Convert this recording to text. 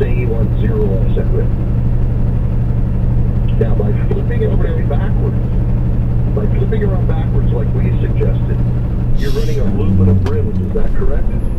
saying you want zero offset rim. Now, by flipping it around backwards like we suggested, you're running aluminum rims, is that correct?